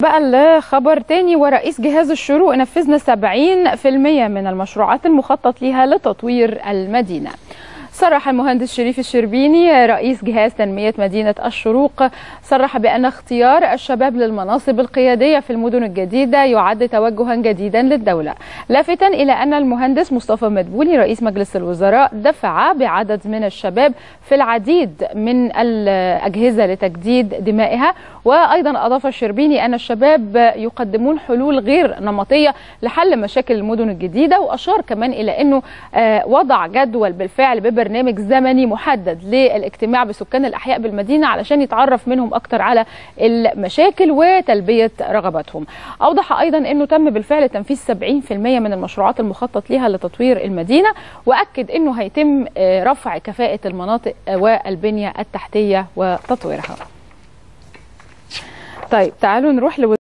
بقى لخبر تاني، ورئيس جهاز الشروق نفذنا 70% من المشروعات المخطط لها لتطوير المدينة. صرح المهندس شريف الشربيني رئيس جهاز تنمية مدينة الشروق بأن اختيار الشباب للمناصب القيادية في المدن الجديدة يعد توجها جديدا للدولة، لافتا إلى أن المهندس مصطفى مدبولي رئيس مجلس الوزراء دفع بعدد من الشباب في العديد من الأجهزة لتجديد دمائها. وأيضا أضاف الشربيني أن الشباب يقدمون حلول غير نمطية لحل مشاكل المدن الجديدة، وأشار كمان إلى أنه وضع جدول بالفعل ببرنامج زمني محدد للاجتماع بسكان الأحياء بالمدينة علشان يتعرف منهم أكتر على المشاكل وتلبية رغباتهم. أوضح أيضا أنه تم بالفعل تنفيذ 70% من المشروعات المخطط لها لتطوير المدينة، وأكد أنه هيتم رفع كفاءة المناطق والبنية التحتية وتطويرها. طيب تعالوا نروح